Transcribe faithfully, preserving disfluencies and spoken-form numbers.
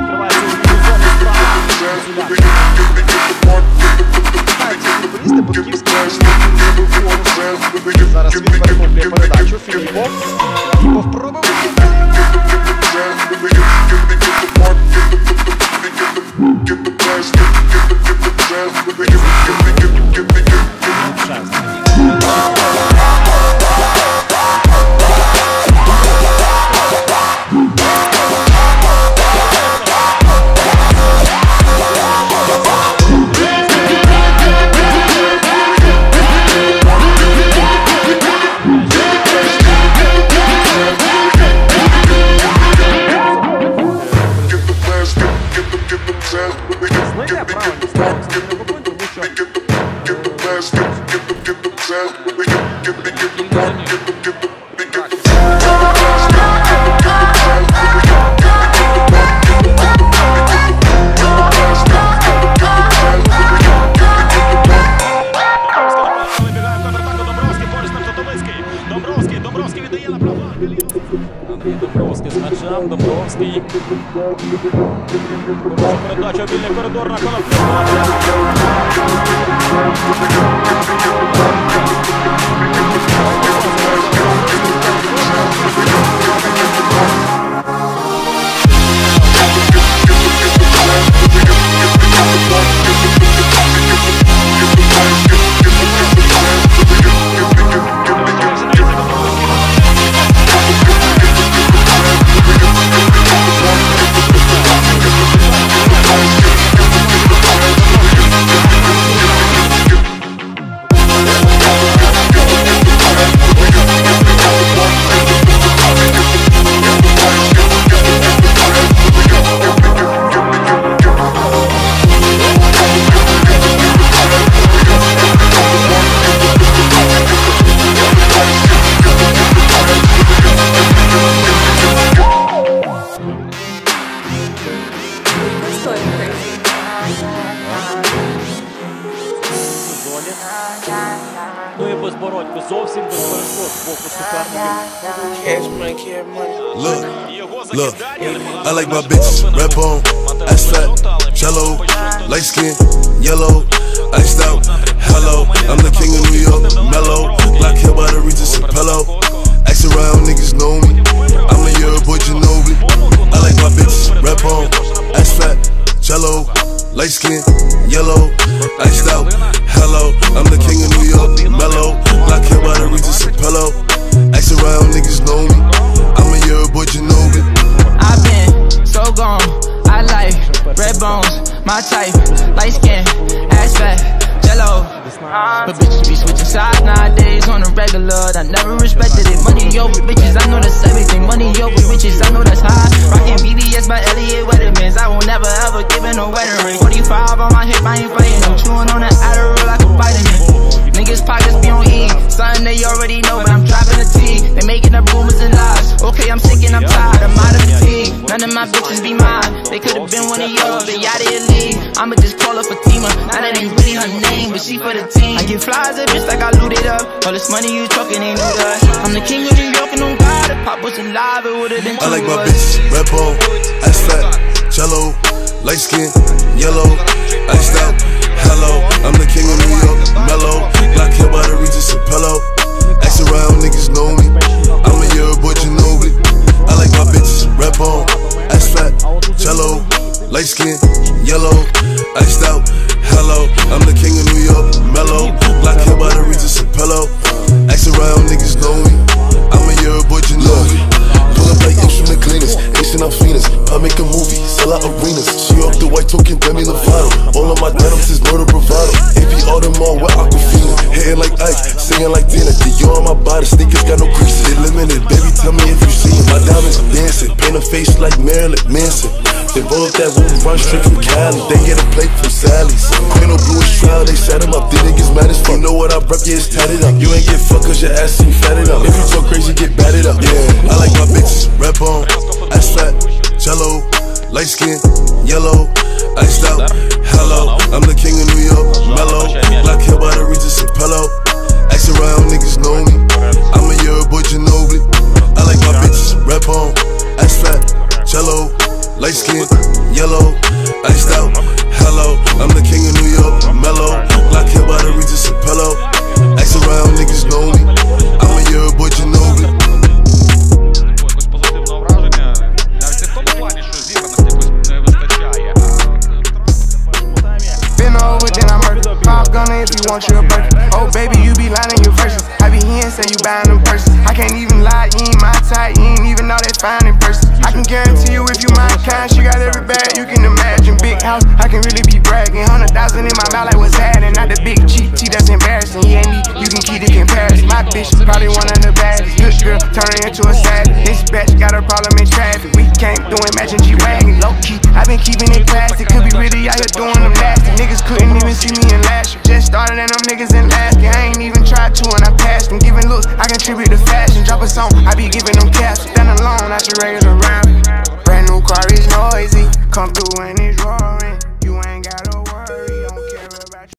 відкривається зони справа. Футболісти Будківський. Зараз він перехоплює передачу. Філіпов. Філіпов пробив. Домбровський з м'ячем, Домбровський. Хороша передача, вільний коридор на Коноплюка. Ну і без боротьби, зовсім без перешкод з боку суперників. Look, look, I like my bitches, red bone, ass fat, jello, light skin, yellow, iced out, hello, I'm the king of New York, mellow, black hair by the Regis Apello, ask around, niggas know me, I'm a year boy Ginobili, I like my bitches, red bone, ass fat, jello, light skin, yellow, iced out, hello, I'm the king of New York, mellow, black hair by the Regis Apello, ask around, niggas know me, I'm a year boy Ginobili. I've been so gone, I like red bones, my type, light skin, ass fat, jello. But bitches be switching sides nowadays on the regular. I never respected it. Money over bitches, I know that's everything. Money over bitches, I know that's high. Rockin' B B S by Elliot Weathermans. I will never ever give in no wedding ring. forty-five on my hip, I ain't fighting. I'm chewing on that Adderall like a vitamin. Niggas pockets be on E. Something they already know, but I'm dropping the T. They making up rumors and lies. Okay, I'm sick and I'm tired. I'm out of fatigue. None of my bitches be mine. They could've been one of yours, but out of your league. I'ma just call her Fatima. Now that ain't really her name, but she for the team. I get flies up just like I looted up. All this money you talking ain't new to us. I'm the king of New York and on God. If Pop was alive, it would've been two I like my of us. bitches, red bone, ass fat, jello, light skin, yellow, iced out, hello, I'm the king of New York, mellow, black hair by the Regis Apello, ask around, niggas know me, I'm a year boy Ginobili, I like my bitches, red bone, ass fat, jello, light skin, yellow, iced out, hello, I'm the king of New York, mellow, black hair by the Regis Apello, ask around, niggas know me, I'm a year boy Ginobili. Pull up like instrument cleaners, Asian out fiends, I make a movie, sell out arenas. She off the white token, Demi Lovato. All of my denims is murder bravado. A P all them all with Aquafina. Hitting like Ike, singing like Dina. Dior on my body, sneakers got no creases. They limited, baby, tell me if you see it. My diamonds dancing, paint a face like Marilyn Manson. They roll up that wood, run straight from Cali. They get a plate from Sally's. Queen of Bluish trial, they set him up. Then niggas mad as fuck. You know what I rep, yeah, it's tatted up. You ain't get fucked cause your ass ain't fatted up. If you talk crazy, get batted up. Yeah, I like my bitches, red bone, ass fat, jello, light skin, yellow, iced out, hello, I'm the king of New York, mellow, black hair by the Regis Apello, ask around, niggas know me, I'm a year boy Ginobili, I like my bitches, red bone, ass fat, jello, light skin, yellow, iced out, hello. I'm the king of New York, mellow. Glock hit by the Regis Apello. Ask around, niggas know me. I'm a year boy, Ginobili. Якось позитивного враження. Навіть не в тому плані, що зібраності якось не вистачає. Been over, then I'm murder. Pop gunner if you want your burger. Oh baby, you be lying in your verses. I be hearing say you buying them purses. I can't even lie, you ain't my type. You ain't even know that fine in person. I can guarantee you if you my kind, she got every bag you can imagine. Big house, I can really be bragging. Hundred thousand in my mouth like what's happening. Not the big cheap tea that's embarrassing. Yeah, me, you can keep the comparison. My bitch probably one of the baddest. Good girl, turning into a savage. This bitch got a problem in traffic. We can't do it, matching G-Wagon. Low key, I been keeping it classy. Could be really out here doing them nasty. Niggas couldn't even see me in last year. Just started and them niggas in last year. I ain't even tried to and I passed them. Giving looks, I contribute to fashion. Drop a song, I be giving them cash. Stand alone, not your regular